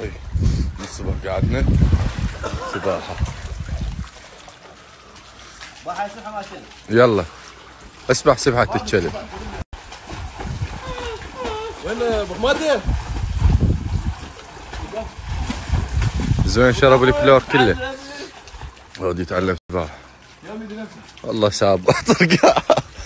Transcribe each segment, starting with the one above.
اي الصبح قعدنا سباحة. يلا اسبح سبحة الكلب. وين ابو حمادي؟ زين شرب الكلور كله. ودي يتعلم سباحة. والله ساب طرقع.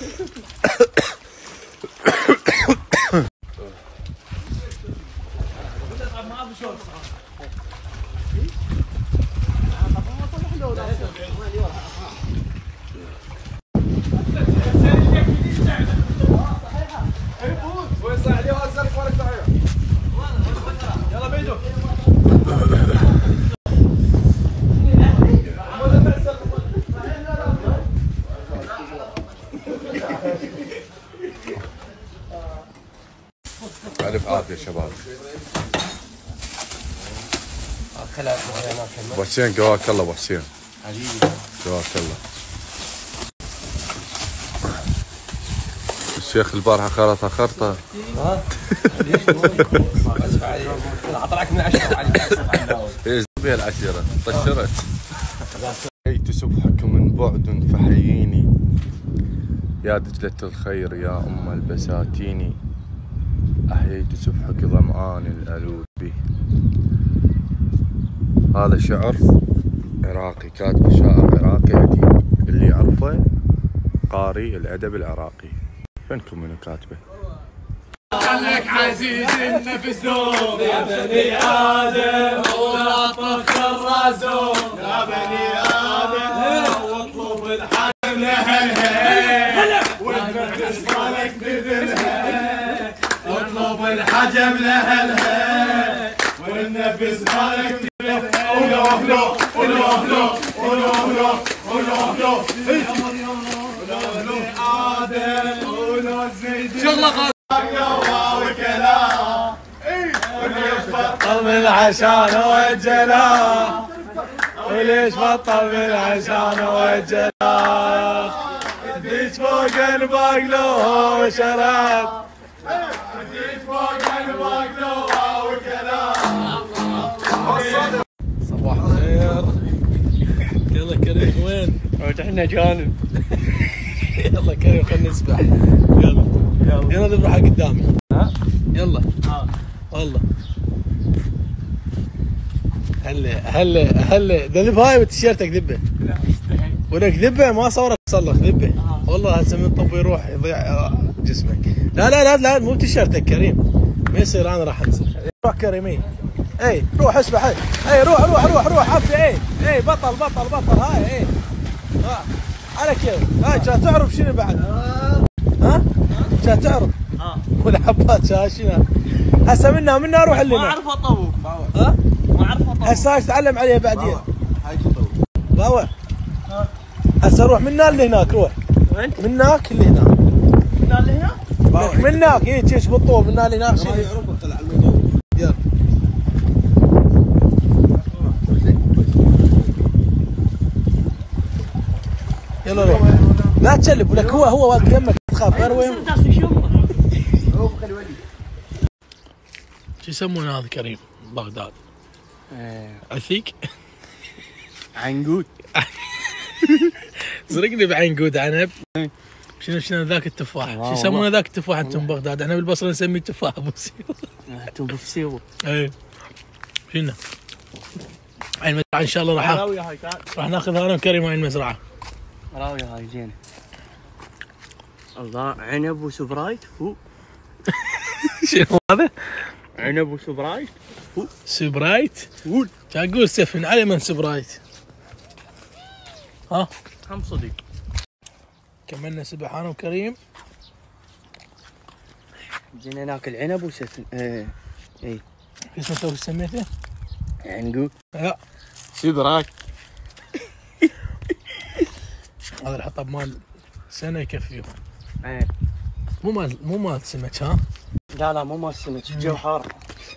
ألف عافية شباب. ابو حسين قواك الله ابو حسين. حبيبي قواك الله. الشيخ البارحة خرطة خرطة. ها؟ ليش؟ اطلعك من 10 ايش بها العشرة؟ طشرت. أتيت سبحك من بعد فحييني يا دجلة الخير يا أم البساتين. أحييت سبحك ظمآن الألوذ به. هذا شعر عراقي كاتب شاعر عراقي أديب اللي يعرفه قاري الأدب العراقي. فينكم منو كاتبه؟ خلك عزيز النفس دوم يا بني آدم ولا طخ الرازوم يا بني آدم واطلب الحجم لهالهي والنفس مالك بذلها اطلب الحجم لهالهي والنفس مالك بذلها ولو لو ولو لو ولو لو ولو لو ولو آدم ولو زيد شغله بطل من عشان وجلا وليش بطل من عشان وجلا ديش فوق الباقلوها وشرب ديش فوق الباقلوها وكلام. صباح الخير. يلا كريم وين؟ احنا جانب. يلا كريم خلينا نسبح. يلا يلا ذبح قدامي. ها؟ يلا. والله هلا ذب هاي بتيشيرتك ذبه. لا استحي. ولك ذبه ما صورك صلخ ذبه. والله هسه من الطب يروح يضيع جسمك. لا مو بتيشيرتك كريم. ما يصير انا راح انزل. روح كريمي. اي روح اسبح. اي روح عفي. اي بطل هاي. اي على كيف. هاي كان تعرف شنو بعد؟ ها؟ كان تعرف؟ والعباد شاشنا هسه منا روح لنا. ما اعرف اطوف. ها؟ ما اعرف اطوف. هسه تتعلم عليه بعدين. هاي تطوف. باوع هسه روح منا لهناك. روح وين؟ مناك لهناك. منا لهنا؟ مناك هيك بالطول منا لهناك. ما يعرفه طلع الموضوع. يلا يلا روح. لا تشلب ولك هو واقف يمك تخاف. اروي شو يسمونه هذا كريم بغداد؟ عثيق. عنقود. زرقني بعنقود عنب. شنو ذاك التفاح؟ شو يسمونه ذاك التفاح انتم بغداد؟ احنا بالبصره نسميه تفاح ابو سيبو. انتم بفسيبو. اي شنو؟ هاي المزرعه ان شاء الله راح ناخذ انا وكريم هاي المزرعه. راوية هاي زينه. الله عنب وسبرايت فوق. شنو هذا؟ عنب وسبرايت فوق. سبرايت؟ قول. كان اقول سفن علي من سبرايت. ها؟ هم صديق. كملنا سبح انا وكريم. جينا ناكل عنب وسفن. اي اسمه تو سميته؟ عنقود. لا سبرايت. هذا الحطب مال سنه يكفيهم. ايه مو مال سمك. ها؟ لا مو مال سمك. الجو حار.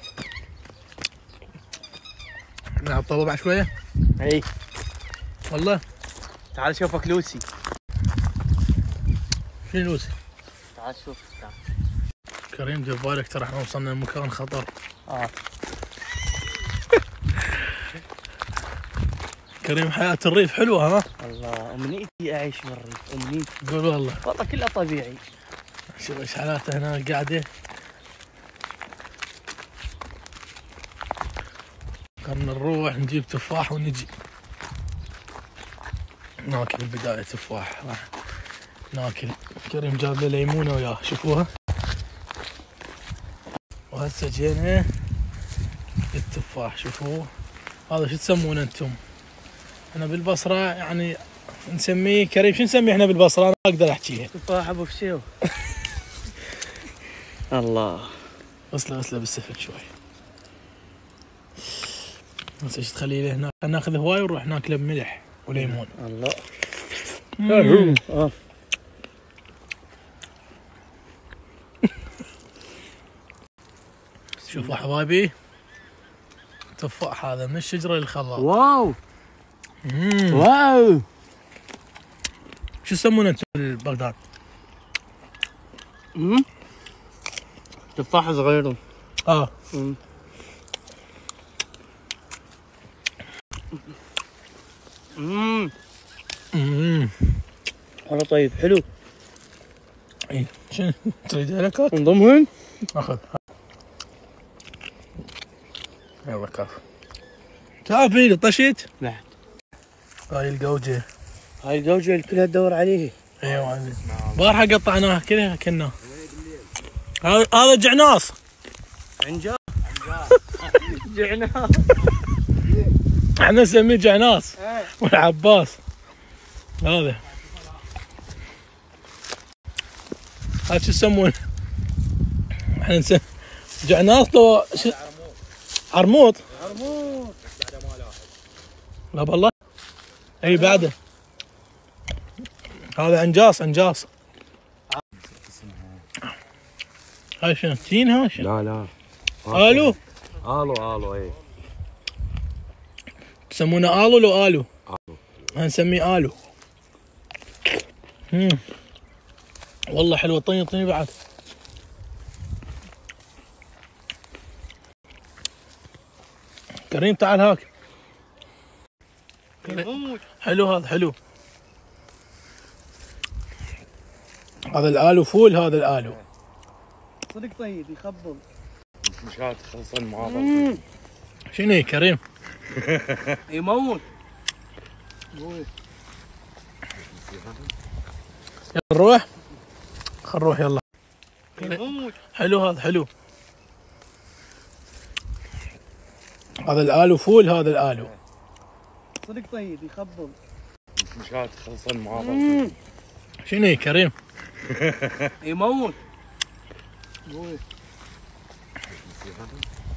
نلعب طاوله بعد شويه؟ اي والله. تعال شوفك لوسي. شنو لوسي؟ تعال شوف. كريم دير بالك ترى احنا وصلنا لمكان خطر. كريم حياة الريف حلوة ها؟ الله امنيتي اعيش بالريف، امنيتي قول والله. والله كله طبيعي. شوف ايش حالاته هنا قاعدة. خلنا نروح نجيب تفاح ونجي ناكل البداية تفاح. راح ناكل. كريم جاب له ليمونة وياه شوفوها. وهسه جينا التفاح شوفوه. هذا شو تسمونه انتم؟ احنا بالبصرة يعني نسميه كريم شو نسميه احنا بالبصرة؟ انا ما اقدر احكيها. تفاح ابو فشيو. الله غسله بالسفل شوي. بس ايش تخليه له هناك؟ ناخذ هواي ونروح ناكله بملح وليمون. الله. شوفوا حبايبي تفاح هذا من الشجرة للخضار. واو واو. شو يسمونه انتم ببغداد؟ تفاح صغير. اه والله طيب حلو. اي شنو تريد لك؟ انضمهن. اخذ يلا كاف. تعال فيني طشيت. بعد هاي القوجة. هاي الجوجة اللي كلها تدور عليه. ايوه بارحة قطعناه كذا كنا. هذا جعناص. عنجاز. جعناص. احنا نسميه جعناص. والعباس هذا. هذا شو يسمونه؟ احنا نسميه جعناص لو عرموط. لا بالله. اي بعده. هذا انجاص. هاي شنو؟ تين ها شنو؟ لا الو اي تسمونه الو لو الو؟ هنسميه الو. والله حلوه. طيني بعد. كريم تعال هاك. حلو هذا حلو. هذا الالو فول. هذا الالو صدق طيب يخبل. مشات خلصن مع شنو هي كريم؟ يموت. يلا نروح. خل نروح يلا. يموت. حلو هذا حلو. هذا الالو فول. هذا الالو صدق طيب يخبل. مشات خلصن مع شنو هي كريم؟ يموت.